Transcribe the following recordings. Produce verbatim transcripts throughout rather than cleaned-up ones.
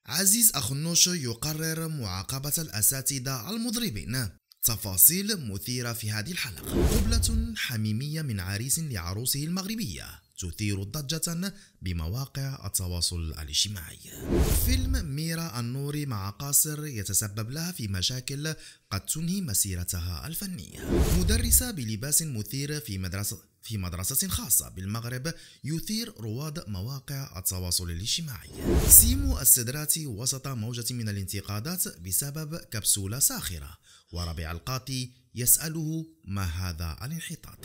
عزيز أخنوش يقرر معاقبة الأساتذة المضربين. تفاصيل مثيرة في هذه الحلقة. قبلة حميمية من عريس لعروسه المغربية تثير ضجة بمواقع التواصل الاجتماعي. فيلم ميرا النوري مع قاصر يتسبب لها في مشاكل قد تنهي مسيرتها الفنية. مدرسة بلباس مثير في مدرسة في مدرسة خاصة بالمغرب يثير رواد مواقع التواصل الاجتماعي. سيمو السدراتي وسط موجة من الانتقادات بسبب كبسولة ساخرة، وربيع القاطي يسأله ما هذا الانحطاط.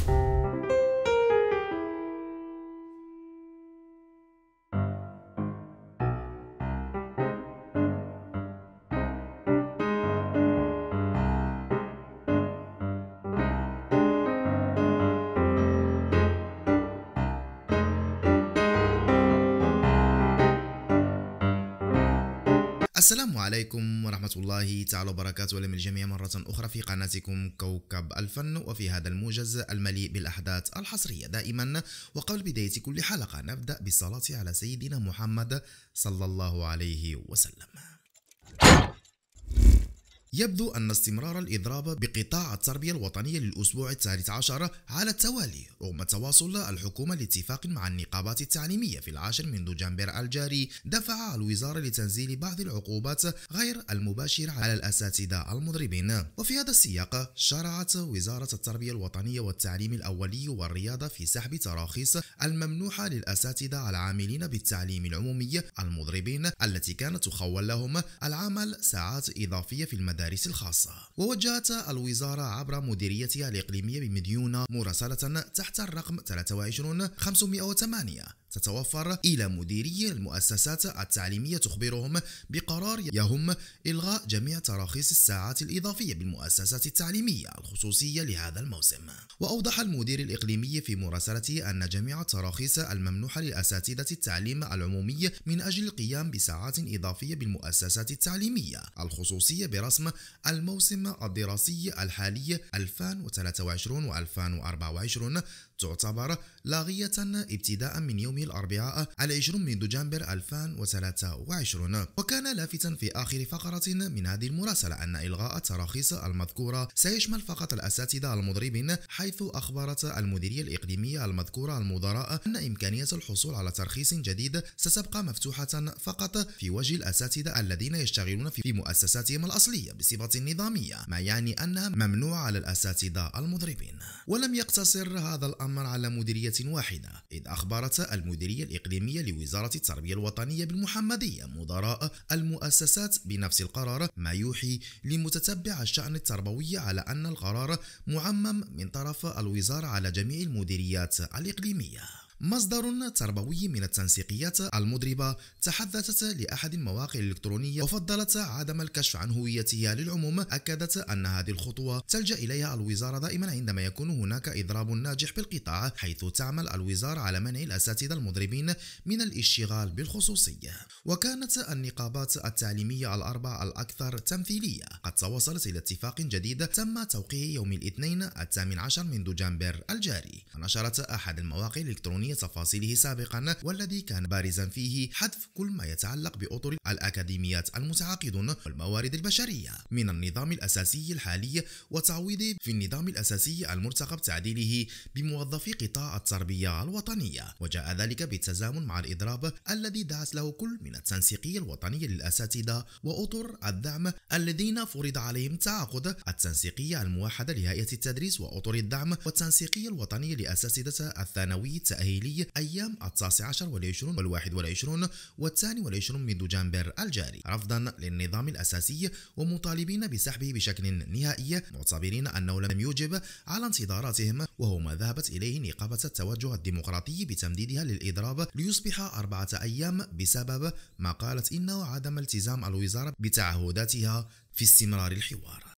السلام عليكم ورحمة الله تعالى وبركاته، ولم الجميع مرة أخرى في قناتكم كوكب الفن، وفي هذا الموجز المليء بالأحداث الحصرية دائما. وقبل بداية كل حلقة نبدأ بالصلاة على سيدنا محمد صلى الله عليه وسلم. يبدو أن استمرار الإضراب بقطاع التربية الوطنية للأسبوع الثالث عشر على التوالي رغم تواصل الحكومة لاتفاق مع النقابات التعليمية في العاشر من دجنبر الجاري دفع الوزارة لتنزيل بعض العقوبات غير المباشرة على الأساتذة المضربين. وفي هذا السياق شرعت وزارة التربية الوطنية والتعليم الأولي والرياضة في سحب تراخيص الممنوحة للأساتذة العاملين بالتعليم العمومي المضربين التي كانت تخول لهم العمل ساعات إضافية في المدارس الخاصة. ووجهت الوزارة عبر مديريتها الإقليمية بمديونة مراسلة تحت الرقم ثلاثة وعشرين خمسمائة وثمانية تتوفر إلى مديري المؤسسات التعليمية تخبرهم بقرار يهم إلغاء جميع تراخيص الساعات الإضافية بالمؤسسات التعليمية الخصوصية لهذا الموسم. وأوضح المدير الإقليمي في مراسلته أن جميع التراخيص الممنوحة لأساتذة التعليم العمومي من أجل القيام بساعات إضافية بالمؤسسات التعليمية الخصوصية برسم الموسم الدراسي الحالي ألفين وثلاثة وعشرين وألفين وأربعة وعشرين تعتبر لاغية ابتداء من يوم الأربعاء العشرين من دجنبر ألفين وثلاثة وعشرين. وكان لافتا في آخر فقرة من هذه المراسلة أن إلغاء التراخيص المذكورة سيشمل فقط الأساتذة المضربين، حيث أخبرت المديرية الإقليمية المذكورة المدراء أن إمكانية الحصول على ترخيص جديد ستبقى مفتوحة فقط في وجه الأساتذة الذين يشتغلون في مؤسساتهم الأصلية بصفة نظامية، ما يعني أنها ممنوعة على الأساتذة المضربين. ولم يقتصر هذا الأمر على مديرية واحدة، إذ أخبرت المديرية الإقليمية لوزارة التربية الوطنية بالمحمدية مدراء المؤسسات بنفس القرار، ما يوحي لمتتبع الشأن التربوي على أن القرار معمم من طرف الوزارة على جميع المديريات الإقليمية. مصدر تربوي من التنسيقيات المضربة تحدثت لأحد المواقع الإلكترونية وفضلت عدم الكشف عن هويتها للعموم. أكدت أن هذه الخطوة تلجأ إليها الوزارة دائما عندما يكون هناك إضراب ناجح بالقطاع، حيث تعمل الوزارة على منع الأساتذة المضربين من الاشتغال بالخصوصية. وكانت النقابات التعليمية الأربع الأكثر تمثيلية قد توصلت إلى اتفاق جديد تم توقيعه يوم الاثنين الثامن عشر من دجنبر الجاري. نشرت أحد المواقع الإلكترونية تفاصيله سابقا، والذي كان بارزا فيه حذف كل ما يتعلق بأطر الأكاديميات المتعاقدون والموارد البشرية من النظام الأساسي الحالي، وتعويضه في النظام الأساسي المرتقب تعديله بموظفي قطاع التربية الوطنية. وجاء ذلك بالتزامن مع الإضراب الذي دعت له كل من التنسيقية الوطنية للأساتذة وأطر الدعم الذين فرض عليهم تعاقد، التنسيقية الموحدة لهيئة التدريس وأطر الدعم، والتنسيقية الوطنية لأساتذة الثانوي التأهيلي أيام التاسع عشر والعشرون والواحد والعشرون والثاني والعشرون من دجنبر الجاري، رفضا للنظام الأساسي ومطالبين بسحبه بشكل نهائي، معتبرين أنه لم يوجب على انتظاراتهم، وهو ما ذهبت إليه نقابة التوجه الديمقراطي بتمديدها للإضراب ليصبح أربعة أيام بسبب ما قالت إنه عدم التزام الوزارة بتعهداتها في استمرار الحوار.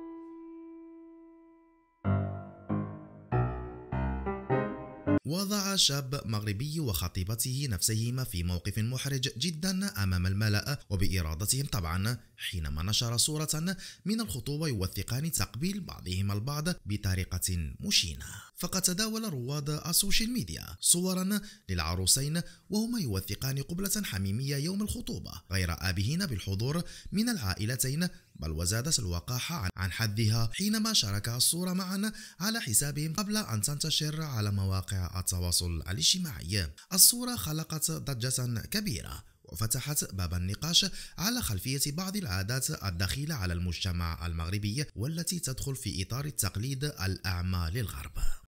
وضع وقع شاب مغربي وخطيبته نفسيهما في موقف محرج جدا أمام الملأ وبإرادتهم طبعا، حينما نشر صورة من الخطوبة يوثقان تقبيل بعضهما البعض بطريقة مشينة. فقد تداول رواد السوشيال ميديا صورا للعروسين وهما يوثقان قبلة حميمية يوم الخطوبة غير آبهين بالحضور من العائلتين، بل وزادت الوقاحة عن حدها حينما شاركا الصورة معا على حسابهم قبل أن تنتشر على مواقع التواصل الاجتماعي. الصورة خلقت ضجة كبيرة وفتحت باب النقاش على خلفية بعض العادات الدخيلة على المجتمع المغربي والتي تدخل في إطار التقليد الأعمى للغرب.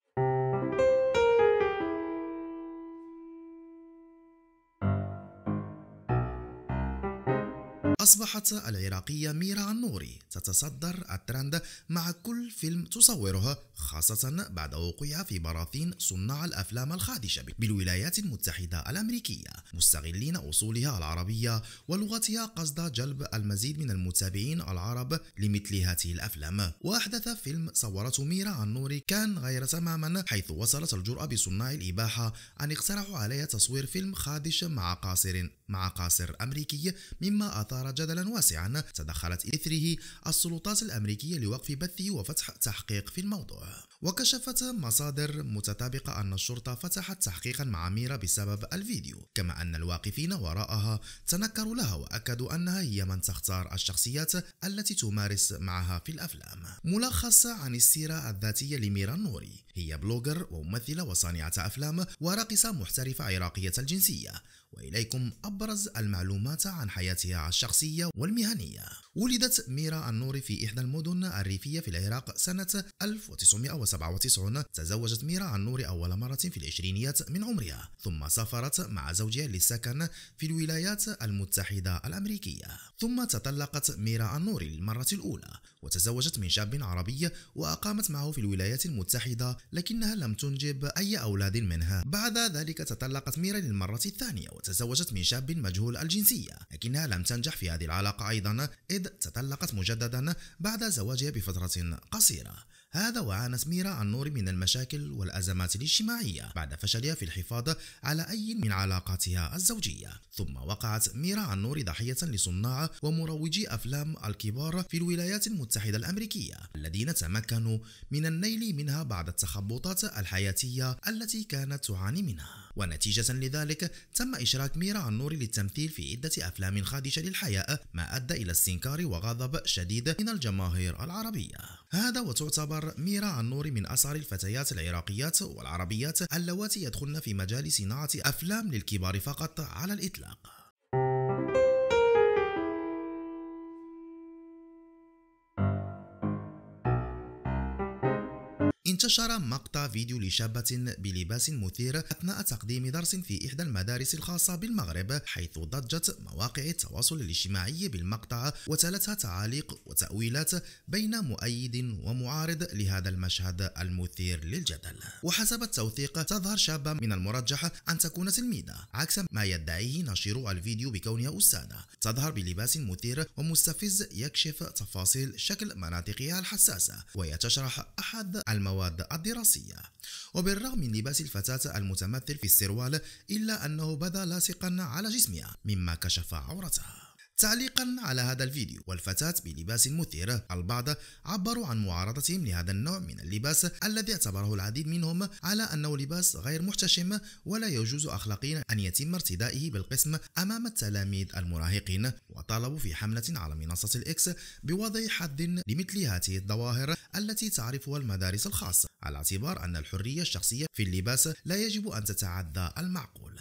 أصبحت العراقية ميرا النوري تتصدر الترند مع كل فيلم تصوره، خاصة بعد وقوعها في براثين صناع الأفلام الخادشة بالولايات المتحدة الأمريكية، مستغلين أصولها العربية ولغتها قصد جلب المزيد من المتابعين العرب لمثل هذه الأفلام. وأحدث فيلم صورته ميرا النوري كان غير تماما، حيث وصلت الجرأة بصناع الإباحة أن اقترحوا عليها تصوير فيلم خادش مع قاصر مع قاصر أمريكي، مما أثار جدلا واسعا تدخلت إثره السلطات الأمريكية لوقف بثه وفتح تحقيق في الموضوع. وكشفت مصادر متطابقة أن الشرطة فتحت تحقيقا مع ميرا بسبب الفيديو، كما أن الواقفين وراءها تنكروا لها وأكدوا أنها هي من تختار الشخصيات التي تمارس معها في الأفلام. ملخص عن السيرة الذاتية لميرا النوري: هي بلوجر وممثلة وصانعة أفلام وراقصة محترفة عراقية الجنسية. وإليكم أبرز المعلومات عن حياتها الشخصية والمهنية. ولدت ميرا النوري في إحدى المدن الريفية في العراق سنة ألف وتسعمائة وسبعة وتسعين. تزوجت ميرا النوري أول مرة في العشرينيات من عمرها، ثم سافرت مع زوجها للسكن في الولايات المتحدة الأمريكية. ثم تطلقت ميرا النوري للمرة الأولى وتزوجت من شاب عربي وأقامت معه في الولايات المتحدة، لكنها لم تنجب أي أولاد منها. بعد ذلك تطلقت ميرا للمرة الثانية وتزوجت من شاب مجهول الجنسية، لكنها لم تنجح في هذه العلاقة أيضا، إذ تطلقت مجددا بعد زواجها بفترة قصيرة. هذا وعانت ميرا النوري من المشاكل والأزمات الاجتماعية بعد فشلها في الحفاظ على أي من علاقاتها الزوجية. ثم وقعت ميرا النوري ضحية لصناع ومروجي أفلام الكبار في الولايات المتحدة الأمريكية الذين تمكنوا من النيل منها بعد التخبطات الحياتية التي كانت تعاني منها. ونتيجة لذلك تم إشراك ميرا النوري للتمثيل في عدة أفلام خادشة للحياة، ما أدى إلى استنكار وغضب شديد من الجماهير العربية. هذا وتعتبر ميرا النوري من أصغر الفتيات العراقيات والعربيات اللواتي يدخلن في مجال صناعة أفلام للكبار فقط على الإطلاق. انتشر مقطع فيديو لشابة بلباس مثير أثناء تقديم درس في إحدى المدارس الخاصة بالمغرب، حيث ضجت مواقع التواصل الاجتماعي بالمقطع وتلتها تعاليق وتأويلات بين مؤيد ومعارض لهذا المشهد المثير للجدل. وحسب التوثيق تظهر شابة من المرجح أن تكون تلميذة، عكس ما يدعيه ناشرو الفيديو بكونها أستاذة. تظهر بلباس مثير ومستفز يكشف تفاصيل شكل مناطقها الحساسة، وهي تشرح أحد المواد الدراسية. وبالرغم من لباس الفتاة المتمثل في السروال، إلا أنه بدا لاصقا على جسمها مما كشف عورتها. تعليقا على هذا الفيديو والفتاة بلباس مثير، البعض عبروا عن معارضتهم لهذا النوع من اللباس الذي اعتبره العديد منهم على أنه لباس غير محتشم ولا يجوز أخلاقيا أن يتم ارتدائه بالقسم أمام التلاميذ المراهقين. وطالبوا في حملة على منصة الإكس بوضع حد لمثل هذه الظواهر التي تعرفها المدارس الخاصة، على اعتبار أن الحرية الشخصية في اللباس لا يجب أن تتعدى المعقول.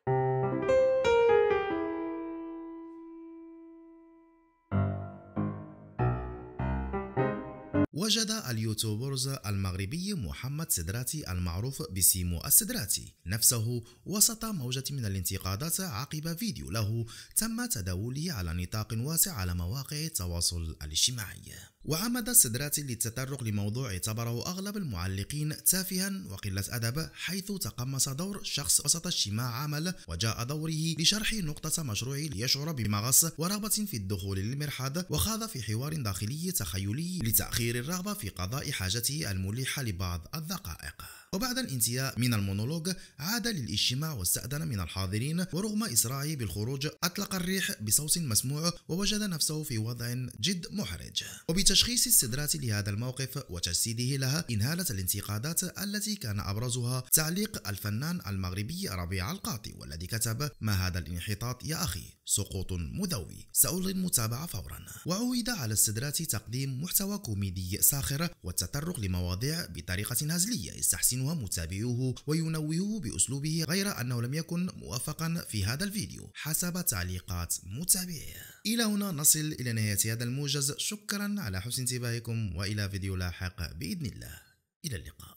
وجد اليوتيوبرز المغربي محمد سدراتي المعروف بسيمو السدراتي نفسه وسط موجة من الانتقادات عقب فيديو له تم تداوله على نطاق واسع على مواقع التواصل الاجتماعي. وعمد السدراتي للتطرق لموضوع اعتبره أغلب المعلقين تافها وقلة أدب، حيث تقمص دور شخص وسط اجتماع عمل وجاء دوره لشرح نقطة مشروعه ليشعر بمغص ورغبة في الدخول للمرحاض، وخاض في حوار داخلي تخيلي لتأخير الرغبة في قضاء حاجته الملحة لبعض الدقائق. وبعد الانتهاء من المونولوج عاد للاجتماع واستأذن من الحاضرين، ورغم إسراعه بالخروج أطلق الريح بصوت مسموع ووجد نفسه في وضع جد محرج. وبتشخيص السدرات لهذا الموقف وتجسيده لها انهالت الانتقادات التي كان أبرزها تعليق الفنان المغربي ربيع القاطي، والذي كتب: ما هذا الانحطاط يا أخي، سقوط مذوي، سألغي المتابعة فورا. وعويد على السدرات تقديم محتوى كوميدي ساخر والتطرق لمواضيع بطريقة هزلية يستحسنها متابعوه وينوهه بأسلوبه، غير أنه لم يكن موفقا في هذا الفيديو حسب تعليقات متابعيه. إلى هنا نصل إلى نهاية هذا الموجز، شكرا على حسن انتباهكم، وإلى فيديو لاحق بإذن الله، إلى اللقاء.